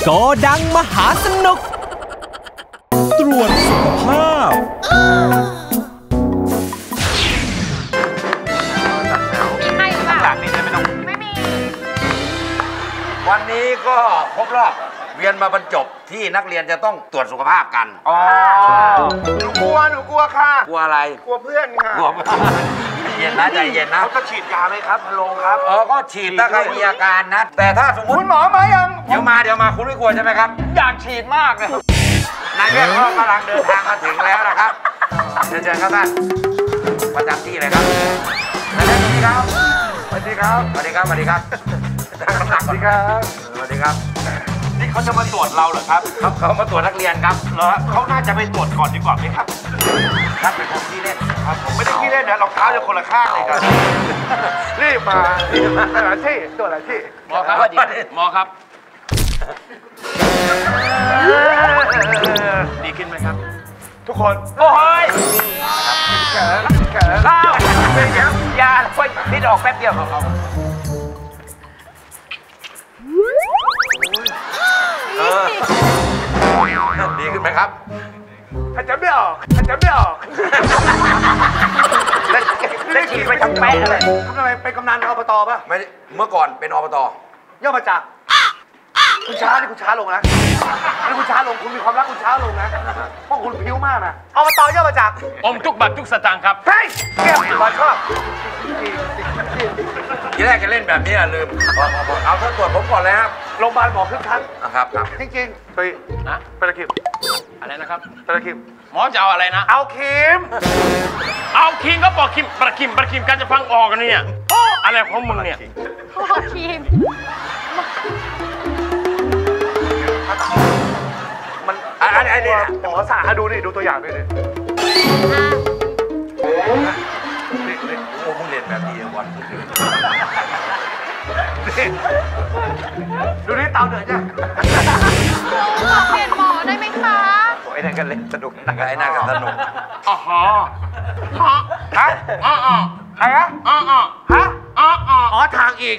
โกดังมหาสนุกตรวจสุขภาพมีให้หรือเปล่าหลังนี้ไม่ต้องไม่มีวันนี้ก็ครบรอบเวียนมาบรรจบที่นักเรียนจะต้องตรวจสุขภาพกันอ๋อหนูกลัวค่ะกลัวอะไรกลัวเพื่อนค่ะกลัวเย็นนะใจเย็นนะเขาจะฉีดยาไหมครับพะโลงครับก็ฉีดถ้าใครมีอาการนะแต่ถ้าสมมติคุณหมอมายังเดี๋ยวมาคุณไม่กลัวใช่ไหมครับอยากฉีดมากเลยนายแพทย์ก็กำลังเดินทางมาถึงแล้วนะครับเชิญครับท่านประจำที่เลยครับนายแพทย์สวัสดีครับสวัสดีครับสวัสดีครับสวัสดีครับสวัสดีครับนี่เขาจะมาตรวจเราเหรอครับเขามาตรวจนักเรียนครับเหรอเขาน่าจะไปตรวจก่อนดีกว่าไหมครับท่านเป็นคนที่เล่นครับผมไม่ได้ขี้เล่นนะรองเท้าจะคนละข้างเลยครับรีบมาหลายที่ตรวจหลายที่หมอครับหมอครับดีขึ้นไหมครับทุกคนโอ้ยแขนข้าวเป็นยังยาค่อยนิดออกแป๊บเดียวดีขึ้นไหมครับหายใจไม่ออกแล้วฉีดไปทำแป๊ะอะไรทำอะไรเป็นกำนันอบตป่ะไม่เมื่อก่อนเป็นอบตย่อมาจากคุณช้านี่คุณช้าลงนะนี่คุณช้าลงคุณมีความรักคุณช้าลงนะเพราะคุณผิวมากนะอบตย่อมาจากอมทุกบาททุกสตางค์ครับเฮ้ยเก็บมาชอบทีแรกจะเล่นแบบนี้ลืมเอาถ้าตรวจผมก่อนเลยครับโรงพยาบาลหมอคึกคักครับจริงๆไปตะคิมอะไรนะครับตะคิมหมอจะเอาอะไรนะเอาครีมก็บอกครีมประคิมกันจะฟังออกกันเนี่ยอะไรของมึงเนี่ยครีมมันอันนี้หมอสาดูนี่ดูตัวอย่างด้วยนี่โอ้มึงเล่นแบบนี้วันดูนี่เตาเดือดจ้ะเปลี่ยนหมอได้ไหมคะไอ้นั่นก็เล่นสนุกไอ้นั่นก็สนุกอ๋อฮะใครฮะทางอีก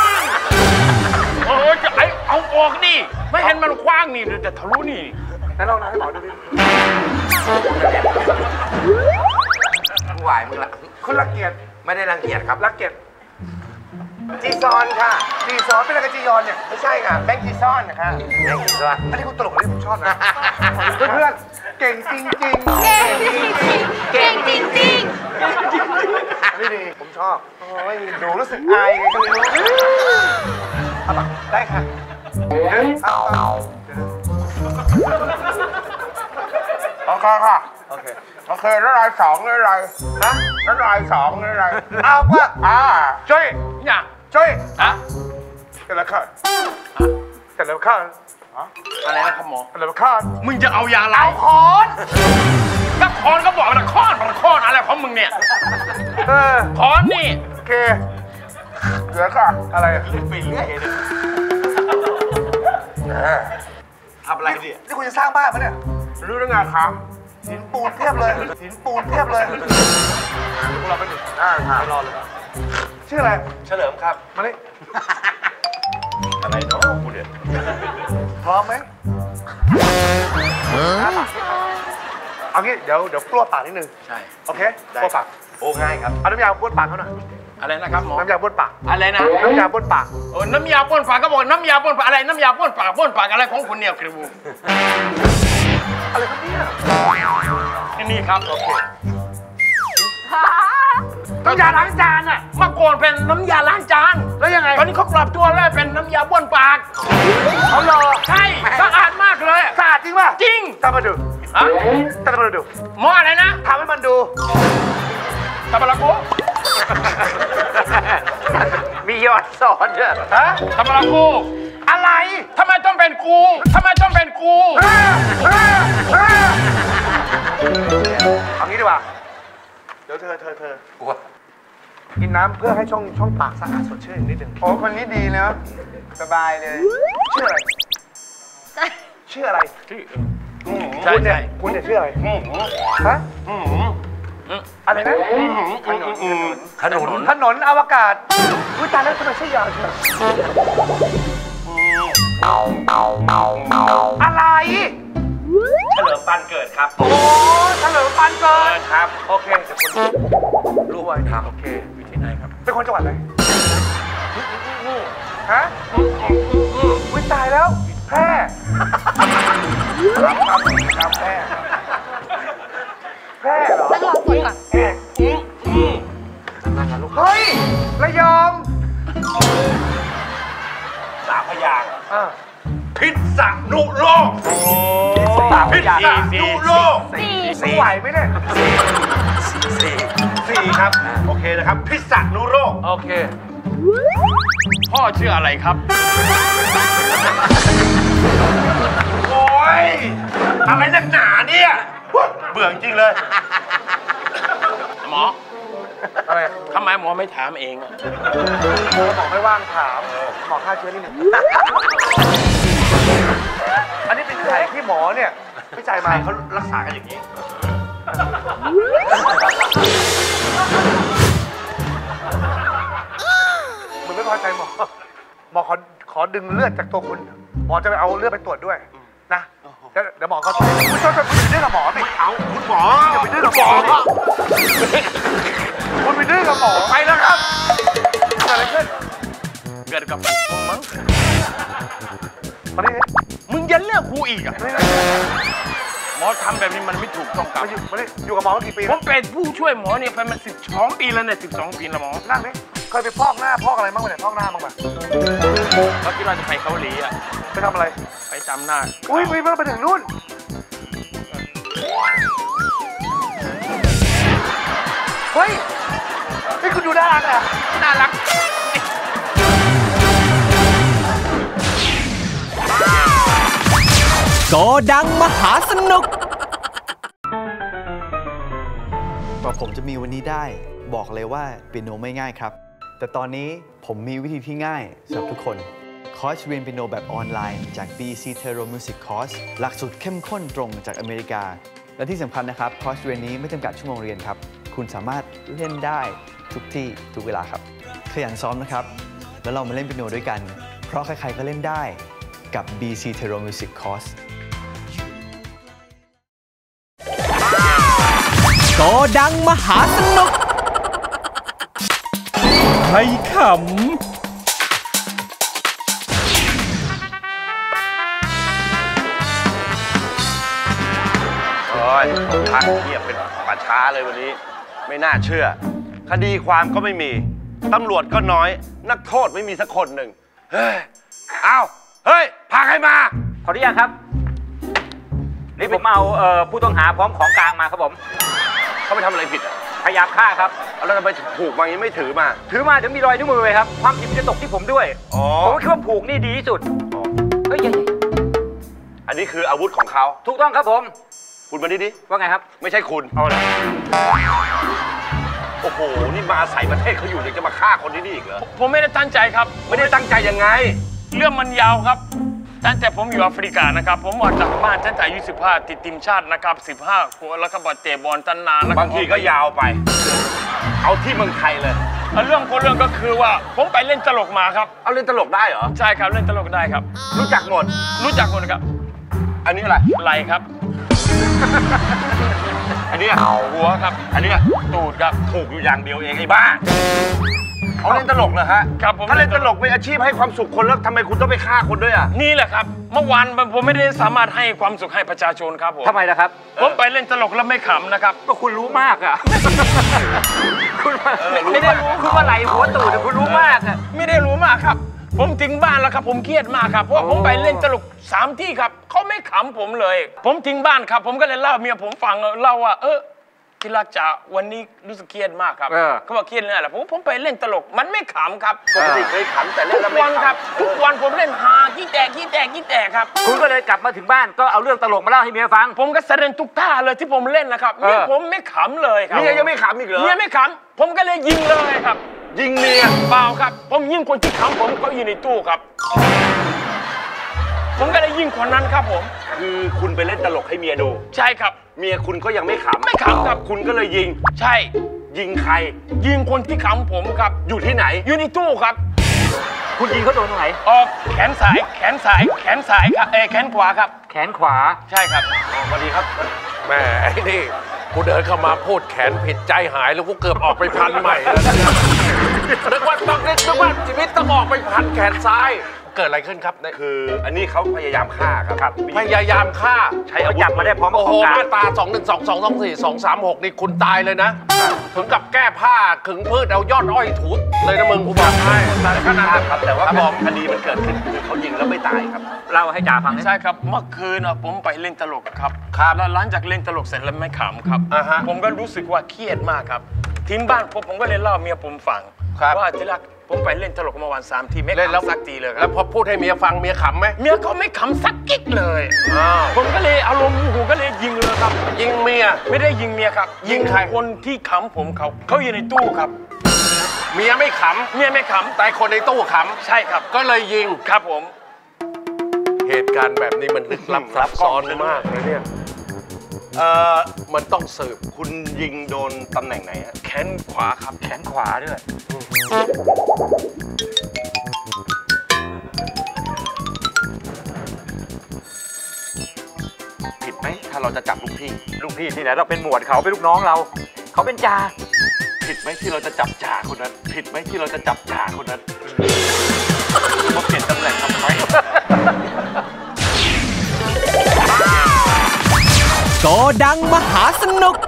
จะเอาออกดิไม่เห็นมันกว้างนี่แต่ทะลุนี่แล้วเราให้หมอดูดิไหวมึงละคุณรังเกียจไม่ได้รังเกียจครับรังเกียจจีซอนค่ะจีซอนเป็นอะไรกับจียอนเนี่ยไม่ใช่ค่ะแบงค์จีซอนนะคะแบงค์จีซอนอันนี้คุณตลกที่ผมชอบนะเพื่อนเก่งจริงๆนี่ดีผมชอบโอ้ยดูรู้สึกอายไงก็ไม่รู้เอาปะได้ค่ะโอเคค่ะโอเคแล้วราย2แล้วรายฮะแล้วราย2แล้วรายเอาว่าช่วยเนี่ยช่วยแต่ละข้างอะไรนะครับหมอแต่ละข้างมึงจะเอายาอะไรเอาคอนก็คอนก็บอกนะคอนอะไรของมึงเนี่ยคอนนี่โอเคเหลือค่ะอะไรไปเรื่อยเลยทำอะไรดินี่คุณจะสร้างบ้านปะเนี่ยรู้ได้ไงครับหินปูนเทียบเลยพวกเราไปดิไปรอเลยชื่ออะไรเฉลิมครับมาเลยอะไรเนาะกูเนี่ยพร้อมไหมเอางี้เดี๋ยวกลัวปากนิดนึงใช่โอเคกลัวปากง่ายครับเอาน้ำยาบ้วนปากเขาหน่อยอะไรนะครับหมอน้ำยาบ้วนปากอะไรนะน้ำยาบ้วนปากน้ำยาบ้วนปากก็บอกน้ำยาบ้วนปากอะไรน้ำยาบ้วนปากอะไรของคุณเนี่ยครูอะไรครับเนี่ยนี่ครับโอเคน้ำยาล้างจานอะเมื่อก่อนเป็นน้ำยาล้างจานแล้วยังไงตอนนี้เขาปรับตัวแล้วเป็นน้ำยาบ้วนปากเขาหล่อใช่สะอาดมากเลยสะอาดจริงป่ะจริงตามมาดูหมออะไรนะทำให้มันดูตาบาราโกมียอดสอนด้วยฮะตาบาราโกอะไรทำไมต้องเป็นกูเอางี้ดีกว่าเดี๋ยวเธอกินน้ำเพื่อให้ช่องปากสะอาดสดชื่นนิดนึงโอ้คนนี้ดีเนาะสบายเลยชื่ออะไรใช่คุณเนี่ยชื่ออะไรฮะอะไรนะถนนอวกาศอุ้ยตายแล้วทำไมใช่ยาวจังอะไรเฉลิมปันเกิดครับโอ้เฉลิมปันเกิดครับโอเคเดี๋ยวคุณรู้ไว้ครับโอเคอยู่ที่ไหนครับเป็นคนจังหวัดไหนฮะอุ้ยตายแล้วแพร่ครับแพร่เหรอนั่งรอคุยก่อนเฮ้ยระยอง 3 พยางค์พิษณุโลกพิษณุโลกสี่ไหวไหมเนี่ย 4 ครับ โอเคนะครับ พิษณุโลกโอเคพ่อชื่ออะไรครับ โอ้ย อะไรนักหนาเนี่ย เบื่อจริงเลย หมออะไรทำไมหมอไม่ถามเองอะหมอไม่ว่างถามหมอฆ่าเชื้อนิดหนึ่งอันนี้เป็นไข่ที่หมอเนี่ยวิจัยมาเขารักษากันอย่างนี้มึงไม่พอใจหมอขอดึงเลือดจากตัวคุณหมอจะไปเอาเลือดไปตรวจด้วยนะเดี๋ยวหมอเขาคุณจะไปดื้อกับหมอสิเอาคุณหมออย่าไปดื้อกับหมอคุณไปดื้อกับหมอไปแล้วครับเกิดอะไรขึ้นเกิดกับผมมั้งมาดิมึงยันเลือกกูอีกอะมาดิหมอทำแบบนี้มันไม่ถูกต้องครับมาดิอยู่กับหมอมากี่ปีผมเป็นผู้ช่วยหมอเนี่ยไปมา12 ปีแล้วเนี่ย12 ปีแล้วหมอนั่งดิเคยไปพอกหน้าพอกอะไรบ้างไหมเนี่ยพอกหน้าบ้างไหมเขาคิดว่าจะไปเกาหลีอะไปทำอะไรไปจำหน้าอุ้ยไปถึงนู่นเฮ้ยนี่คุณดูน่ารักอ่ะน่ารักโกดังมหาสนุกกว่าผมจะมีวันนี้ได้บอกเลยว่าเปียโนไม่ง่ายครับแต่ตอนนี้ผมมีวิธีที่ง่ายสำหรับทุกคนคอร์สเรียนเปียโนแบบออนไลน์จาก BC Terro Music Course หลักสูตรเข้มข้นตรงจากอเมริกาและที่สำคัญนะครับคอร์สเรียนนี้ไม่จำกัดชั่วโมงเรียนครับคุณสามารถเล่นได้ทุกที่ทุกเวลาครับขยันซ้อมนะครับแล้วเรามาเล่นเปียโนด้วยกันเพราะใครๆก็เล่นได้กับ BC Terro Music Course โกดังมหาสนุกให้ขำโอ้ยพักเงียบเป็นป่าช้าเลยวันนี้ ไม่น่าเชื่อ คดีความก็ไม่มี ตำรวจก็น้อย นักโทษไม่มีสักคนหนึ่ง เฮ้ย เอาเฮ้ย พาใครมาขออนุญาตครับ นี่ผมเอาผู้ต้องหาพร้อมของกลางมาครับผมเขาไปทำอะไรผิดอ่ะพยายามฆ่าครับแล้วทำไมผูกมาอย่างนี้ไม่ถือมาถือมาเดี๋ยวมีรอยนิ้วมือไว้ครับ ความผิดมันจะตกที่ผมด้วยอ๋อผมคิดว่าผูกนี่ดีที่สุด เฮ้ยอันนี้คืออาวุธของเขาถูกต้องครับผมคุณมาดิดิว่าไงครับไม่ใช่คุณ เอาเลยโอ้โห นี่มาใส่ประเทศเขาอยู่ยังจะมาฆ่าคนที่นี่อีกเหรอผมไม่ได้ตั้งใจครับไม่ได้ตั้งใจยังไงเรื่องมันยาวครับตั้งแต่ผมอยู่แอฟริกานะครับ ผมออกจากบ้านตั้งแต่อายุ15ติดทีมชาตินะครับ15ขวบแล้วก็บอลเตะบอลตั้งนานแล้วบางทีก็ยาวไป เอาที่เมืองไทยเลยเรื่องก็คือว่าผมไปเล่นตลกมาครับเอาเล่นตลกได้เหรอใช่ครับเล่นตลกได้ครับรู้จักหมดรู้จักคนครับอันนี้อะไรไหลครับอันนี้หัวครับอันนี้ตูดครับถูกอยู่อย่างเดียวเองไอ้บ้าเขาเล่นตลกเหรอฮะครับผมถ้าเล่นตลกเป็นอาชีพให้ความสุขคนแล้วทำไมคุณต้องไปฆ่าคนด้วยอ่ะนี่แหละครับเมื่อวานผมไม่ได้สามารถให้ความสุขให้ประชาชนครับผมทำไมล่ะครับผมไปเล่นตลกแล้วไม่ขำนะครับก็คุณรู้มากอ่ะ คุณไม่ได้รู้คุณว่าไหลหัวตูดแต่คุณรู้มากอ่ะไม่ได้รู้มากครับ ผมถึงบ้านแล้วครับผมเครียดมากครับเพราะว่าผมไปเล่นตลก3 ที่ครับเขาไม่ขำผมเลย ผมถึงบ้านครับ ผมก็เลยเล่าเมียผมฟังเล่าว่าที่รักจ๋าวันนี้รู้สึกเครียดมากครับเขาบอกเครียดเรื่องอะไรผมไปเล่นตลกมันไม่ขำครับปกติเคยขำแต่เล่นทุแล้วกไม่วันขำครับทุกวันผมเล่นฮาขี้แตกครับคุณก็เลยกลับมาถึงบ้านก็เอาเรื่องตลกมาเล่าให้เมียฟังผมก็แสดงทุกท่าเลยที่ผมเล่นนะครับเมียผมไม่ขำเลยครับเมียยังไม่ขำอีกเหรอเมียไม่ขำผมก็เลยยิงเลยครับยิงเมียเปล่าครับผมยิงคนที่ขำผมเขาอยู่ในตู้ครับ ผมก็เลยยิงคนนั้นครับผมคือคุณไปเล่นตลกให้เมียดูใช่ครับเมียคุณก็ยังไม่ขำไม่ขำครับคุณก็เลยยิงใช่ยิงใครยิงคนที่ขำผมครับอยู่ที่ไหนอยู่ในตู้ครับคุณยิงเขาโดนตรงไหนออกแขนซ้ายแขนซ้ายแขนซ้ายครับแขนขวาครับแขนขวาใช่ครับสวัสดีครับแม่ไอ้นี่กูเดินเข้ามาพูดแขนผิดใจหายแล้วกูเกือบออกไปพันใหม่แล้วนึกว่าชีวิตต้องออกไปพันแขนซ้ายเกิดอะไรขึ้นครับคืออันนี้เขาพยายามฆ่าครับพยายามฆ่าใช้อาวุธจับมาได้พร้อมโอ้โหมาตรา2122224 236นี่คุณตายเลยนะถึงกับแก้ผ้าขึงพืชเอายอดอ้อยถูเลยนะมึงกูบอกให้ขนาดนั้นครับแต่ว่าคดีมันเกิดขึ้นคือเขายิงแล้วไม่ตายครับเล่าให้จ่าฟังใช่ครับเมื่อคืนผมไปเล่นตลกครับแล้วหลังจากเล่นตลกเสร็จแล้วไม่ขำครับผมก็รู้สึกว่าเครียดมากครับทีมบ้านผมก็เลยเล่าเมียผมฟังว่าที่รักผมไปเล่นตลกมาวัน3 ทีไม่ขำสักทีเลยครับแล้วพอพูดให้เมียฟังเมียขำไหมเมียเขาไม่ขำสักกิ๊กเลยผมก็เลยอารมณ์หูก็เลยยิงเลยครับยิงเมียไม่ได้ยิงเมียครับยิงใครคนที่ขำผมเขาอยู่ในตู้ครับเมียไม่ขำเมียไม่ขำแต่คนในตู้ขำใช่ครับก็เลยยิงครับผมเหตุการณ์แบบนี้มันลึกลับซับซ้อนมากเลยเนี่ยมันต้องสืบคุณยิงโดนตำแหน่งไหนฮะแขนขวาครับแขนขวาด้วยผิดไหมถ้าเราจะจับลูกพี่ที่ไหนเราเป็นหมวดเขาเป็นลูกน้องเราเขาเป็นจ่าผิดไหมที่เราจะจับจ่าคนนั้นผิดไหมที่เราจะจับจ่าคนนั้นมาเปลี่ยนตำแหน่งทำไมโกดังมหาสนุก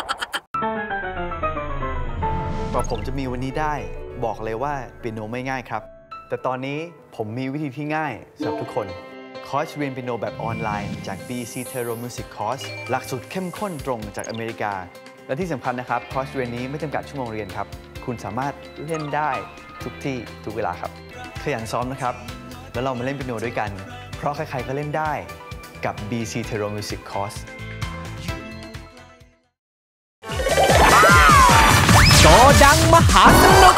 กว่าผมจะมีวันนี้ได้บอกเลยว่าเปียโนไม่ง่ายครับแต่ตอนนี้ผมมีวิธีที่ง่ายสำหรับทุกคนคอร์สเรียนเปียโนแบบออนไลน์จาก BC Terro Music Course หลักสูตรเข้มข้นตรงจากอเมริกาและที่สำคัญนะครับคอร์สเรียนนี้ไม่จำกัดชั่วโมงเรียนครับคุณสามารถเล่นได้ทุกที่ทุกเวลาครับขยันซ้อมนะครับแล้วเรามาเล่นเปียโนด้วยกันเพราะใครๆก็เล่นได้กับ BC Terro Music Course โกดังมหาสนุก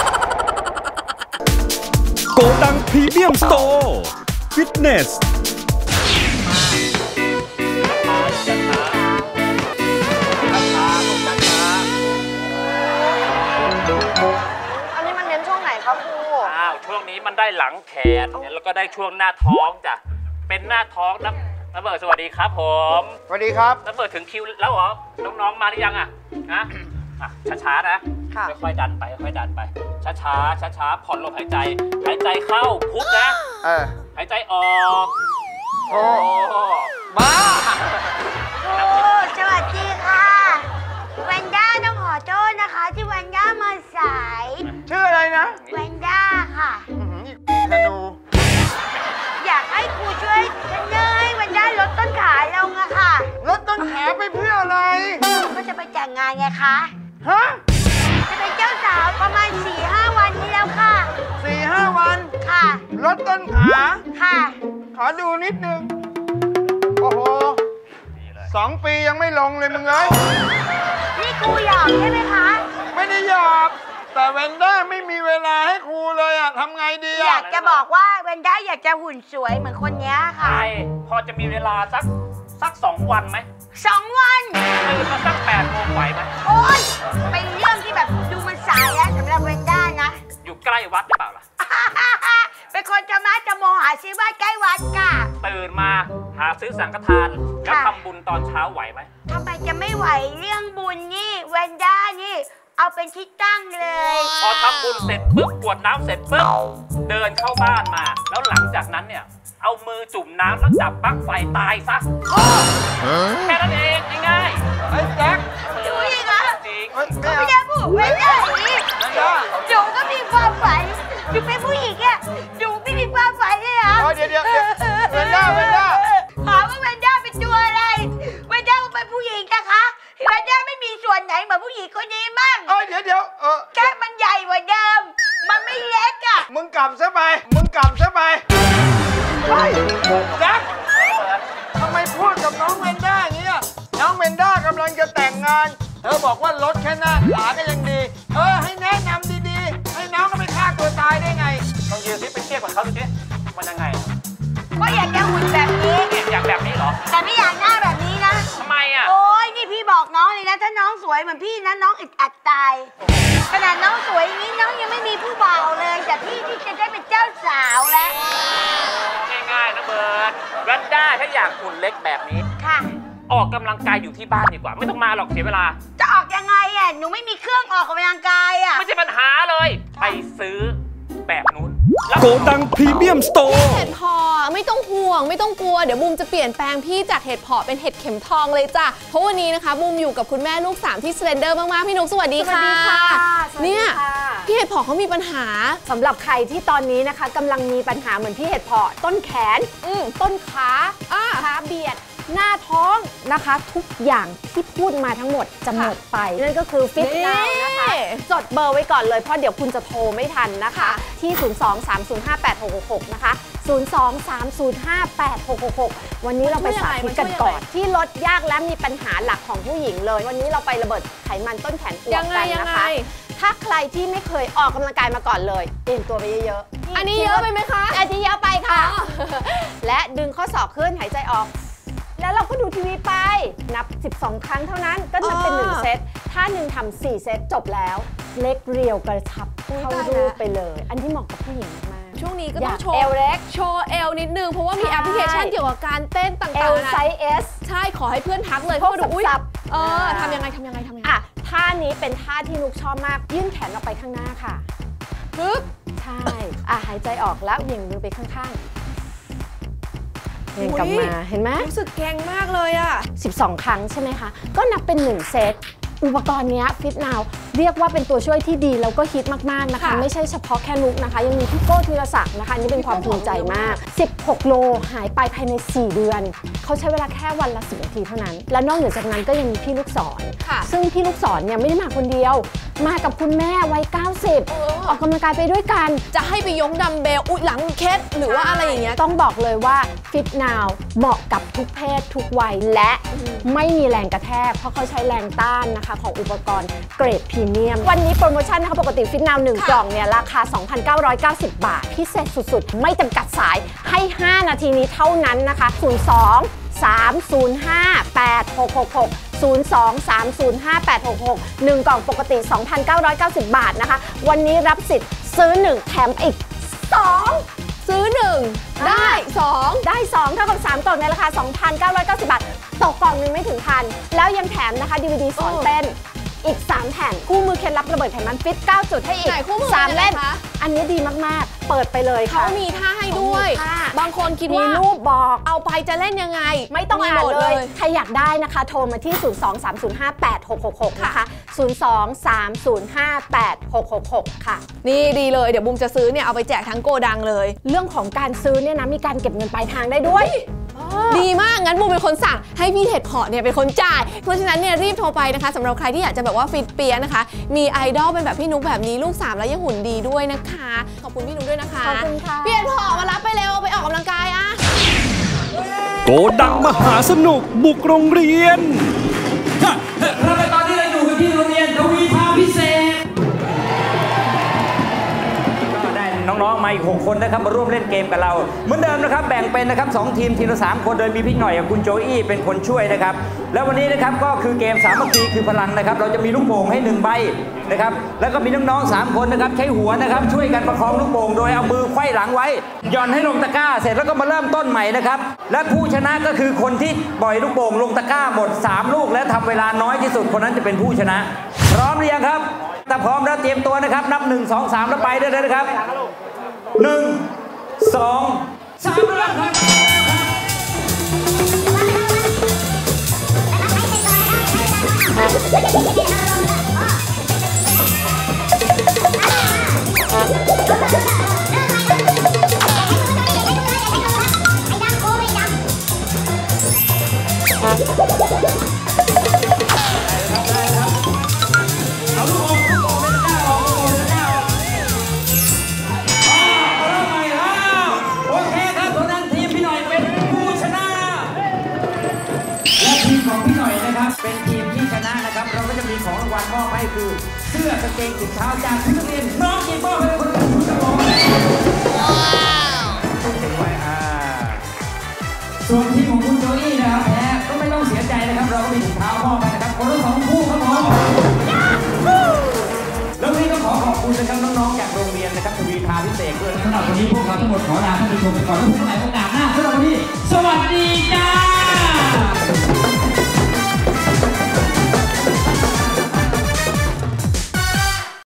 โกดังพรีเมียมสโตร์ฟิตเนสอันนี้มันเน้นช่วงไหนครับครูช่วงนี้มันได้หลังแขนแล้วก็ได้ช่วงหน้าท้องจ้ะเป็นหน้าท้องนะเบิร์ดสวัสดีครับผมสวัสดีครับเบิร์ดถึงคิวแล้วเหรอน้องๆมาหรือยังอ่ะนะช้าๆนะค่อยๆดันไปค่อยๆดันไปช้าๆผ่อนลมหายใจเข้าพุทนะหายใจออกโอ้บ้าสวัสดีค่ะแวนด้าต้องขอโทษนะคะที่แวนด้ามาสายชื่ออะไรนะแวนด้าค่ะธนูอยากให้ครูช่วยเทรนเนอร์ให้แวนด้าลดต้นขาลงอะค่ะลดต้นขาไปเพื่ออะไรก็จะไปแต่งงานไงคะฮะจะเป็นเจ้าสาวประมาณ 4-5 วันนี้แล้วค่ะ 4-5 วันค่ะลดต้นขาค่ะขอดูนิดนึงโอ้โห2 ปียังไม่ลงเลยมึงเลยนี่ครูหยอกใช่ไหมคะไม่ได้หยอกแต่เวนด้าไม่มีเวลาให้ครูเลยอะทำไงดีอยากจะบอกว่าเวนด้าอยากจะหุ่นสวยเหมือนคนนี้ค่ะใช่พอจะมีเวลาสัก2 วันไหม 2 วันตื่นมาสัก8 โมงไหวไหมโอ๊ยเป็นเรื่องที่แบบดูมันสายแล้วสำหรับเวนด้านะอยู่ใกล้วัดหรือเปล่าล่ะเป็นคนธรรมะจะโมหาซื้อบ้านใกล้วัดค่ะตื่นมาหาซื้อสังฆทานแล้วทำบุญตอนเช้าไหวไหมทำไมจะไม่ไหวเรื่องบุญนี่เวนด้านี่เอาเป็นที่ตั้งเลยพอทำบุญเสร็จปุ๊บกวดน้ำเสร็จปุ๊บเดินเข้าบ้านมาแล้วหลังจากนั้นเนี่ยเอามือจุ่มน้ำแล้วจับปลั๊กไฟตายซะแค่นั้นเองง่ายๆไอ้แจ็คดูอีกเหรอจริงไม่ได้พูดไม่ได้นี่ดูก็มีความฝันดูเป็นผู้หญิงอ่ะดูไม่มีความฝันเลยเหรอเดี๋ยวเวนด้าหาว่าเวนด้าเป็นตัวอะไรเวนด้าเป็นผู้หญิงนะคะเวนด้าไม่มีส่วนไหนเหมือนผู้หญิงคนนี้มั่งเดี๋ยวแค่มันใหญ่กว่าเดิมมันไม่เล็กอ่ะมึงกลับซะไปแจ็คทำไมพูดกับน้องเวนด้าอย่างนี้น้องเวนด้ากำลังจะแต่งงานเธอบอกว่าลดแค่หน้าขาก็ยังดีให้แนะนำดีๆให้น้องก็ไม่ฆ่าตัวตายได้ไงต้องยืนซิไปเทียบกับเขาดูสิมันยังไงก็อยากจะหุ่นแบบนี้อยากแบบนี้เหรอแต่ไม่อยากหน้าแบบนี้นะทำไมอ่ะโอ้ยนี่พี่บอกน้องเลยนะถ้าน้องสวยเหมือนพี่นะน้องอึดอัดตายขนาดน้องสวยอย่างนี้น้องยังไม่มีผู้บ่าวเลยจากพี่ที่จะได้เป็นเจ้าสารันด้าถ้าอยากหุ่นเล็กแบบนี้ค่ะออกกำลังกายอยู่ที่บ้านดีกว่าไม่ต้องมาหรอกเสียเวลาจะออกยังไงอ่ะหนูไม่มีเครื่องออกกำลังกายอ่ะไม่ใช่ปัญหาเลยไปซื้อแบบนู้นโกดังพรีเมียมสโตร์เห็ดเพาะไม่ต้องห่วงไม่ต้องกลัวเดี๋ยวบูมจะเปลี่ยนแปลงพี่จากเห็ดเพาะเป็นเห็ดเข็มทองเลยจ้ะเพราะวันนี้นะคะบูมอยู่กับคุณแม่ลูก3ที่สเลนเดอร์มากๆพี่นุ๊กสวัสดีค่ะเนี่ยพี่เห็ดเพาะเขามีปัญหาสำหรับใครที่ตอนนี้นะคะกำลังมีปัญหาเหมือนพี่เห็ดเพาะต้นแขนต้นขาเบียดหน้าท้องนะคะทุกอย่างที่พูดมาทั้งหมดจะหมดไปนั่นก็คือฟิตนาวนะคะจดเบอร์ไว้ก่อนเลยเพราะเดี๋ยวคุณจะโทรไม่ทันนะคะที่ 023058666 นะคะ 023058666 วันนี้เราไปสาธิตกันก่อนที่ลดยากและมีปัญหาหลักของผู้หญิงเลยวันนี้เราไประเบิดไขมันต้นแขนอวบกันนะคะถ้าใครที่ไม่เคยออกกำลังกายมาก่อนเลยเตรียมตัวไปเยอะๆอันนี้เยอะไปไหมคะอันนี้เยอะไปค่ะและดึงข้อศอกขึ้นหายใจออกแล้วเราก็ดูทีวีไปนับ12ครั้งเท่านั้นก็นับเป็น1เซตถ้า1ทำ4เซตจบแล้วเล็กเรียวกระชับเข้ารูปไปเลยอันที่เหมาะกับผู้หญิงมากช่วงนี้ก็ต้องโชว์เอวเล็กโชว์เอวนิดนึงเพราะว่ามีแอปพลิเคชันเกี่ยวกับการเต้นต่างๆเอลไซส์ S ใช่ขอให้เพื่อนทักเลยเพราะดูอุ้ยทำยังไงท่านี้เป็นท่าที่นุกชอบมากยื่นแขนออกไปข้างหน้าค่ะปึ๊บใช่หายใจออกแล้วเหวี่ยงมือไปข้างๆเวียงกลับมาเห็นไหมรู้สึกแกงมากเลยอ่ะ 12ครั้งใช่ไหมคะก็นับเป็น1เซตอุปกรณ์นี้ฟิตนาวเรียกว่าเป็นตัวช่วยที่ดีแล้วก็ฮิตมากๆนะคะไม่ใช่เฉพาะแค่นุกนะคะยังมีพี่โก้ธีรศักดิ์นะคะนี่เป็นความภูมิใจมาก16โลหายไปภายใน4เดือนเขาใช้เวลาแค่วันละ10 นาทีเท่านั้นและนอกเหนือจากนั้นก็ยังมีพี่ลูกศรซึ่งพี่ลูกศรเนี่ยไม่ได้มาคนเดียวมากับคุณแม่วัย90ออกกำลังกายไปด้วยกันจะให้ไปยกดัมเบลอุ๊ยหลังเคล็ดหรือว่าอะไรอย่างเงี้ยต้องบอกเลยว่าฟิตนาวเหมาะกับทุกเพศทุกวัยและไม่มีแรงกระแทกเพราะเขาใช้แรงต้านนะคะของอุปกรณ์เกรดพรีเมียมวันนี้โปรโมชั่นนะคะปกติฟิตนาว1กล่องเนี่ยราคา 2,990 บาทพิเศษสุดๆไม่จำกัดสายให้5นาทีนี้เท่านั้นนะคะ02-305-8666 02-305-8666 1กล่องปกติ 2,990 บาทนะคะวันนี้รับสิทธิ์ซื้อ1แถมอีก2 ซื้อ1ได้2 ได้2เท่ากับ3กล่องในราคา 2,990 บาทตกกล่องนึงไม่ถึงพันแล้วยังแถมนะคะ DVD สอนเต้นอีก3แผ่นคู่มือเคล็ดลับระเบิดไขมันฟิต9จุดให้อีก3เล่มอันนี้ดีมากๆเปิดไปเลยค่ะเขามีท่าให้ด้วยบางคนคิดว่ามีรูปบอกเอาไปจะเล่นยังไงไม่ต้องอ่านเลยใครอยากได้นะคะโทรมาที่ 023058666 นะคะ 023058666 ค่ะนี่ดีเลยเดี๋ยวบุมจะซื้อเนี่ยเอาไปแจกทั้งโกดังเลยเรื่องของการซื้อเนี่ยนะมีการเก็บเงินปลายทางได้ด้วยดีมากงั้นบูมเป็นคนสั่งให้พี่เห็ดเพาะเนี่ยเป็นคนจ่ายเพราะฉะนั้นเนี่ยรีบโทรไปนะคะสำหรับใครที่อยากจะแบบว่าฟิตเปียนะคะมีไอดอลเป็นแบบพี่นุ๊กแบบนี้ลูก3แล้วยังหุ่นดีด้วยนะคะขอบคุณพี่นุ๊กด้วยนะคะขอบคุณค่ะพี่เห็ดเพาะมารับไปเร็วไปออกกำลังกายอะโกดังมหาสนุกบุกโรงเรียนเราไปตอนนี้เราอยู่กันที่โรงเรียนทวีภาพิเศษน้องๆมาอีก6คนนะครับมาร่วมเล่นเกมกับเราเหมือนเดิมนะครับแบ่งเป็นนะครับ2ทีมละ3คนโดยมีพี่หน่อยกับคุณโจอี้เป็นคนช่วยนะครับแล้ววันนี้นะครับก็คือเกมสามัคคีคือพลังนะครับเราจะมีลูกโป่งให้1ใบนะครับแล้วก็มีน้องๆ3คนนะครับใช้หัวนะครับช่วยกันประคองลูกโป่งโดยเอามือไขว้หลังไว้หย่อนให้ลงตะกร้าเสร็จแล้วก็มาเริ่มต้นใหม่นะครับและผู้ชนะก็คือคนที่ปล่อยลูกโป่งลงตะกร้าหมด3ลูกและทำเวลาน้อยที่สุดคนนั้นจะเป็นผู้ชนะพร้อมหรือยังครับถ้าพร้อมแล้วเตรียมตัวนะครับนับ1 2 3แล้วไปได้เลยนะครับ1 2 3เริ่มครับเป็นทีมที่ชนะนะครับเราก็จะมีของรางวัลมอบให้คือเสื้อกางเกงถุงเท้าจากทุกนักเรียนน้องกินมอบให้คนอื่นครับผมส่วนทีมของคุณโจอี้นะครับแพ้ก็ไม่ต้องเสียใจนะครับเราก็มีถุงเท้ามอบให้นะครับคนละ2 คู่ครับผมแล้ววันนี้ก็ขอขอบคุณนะครับน้องๆจากโรงเรียนนะครับทวีทาพิเศษด้วยสำหรับวันนี้พวกเราทั้งหมดขอลาท่านผู้ชมไปก่อนแล้วพบกันใหม่โอกาสหน้าสำหรับวันนี้สวัสดีจ้า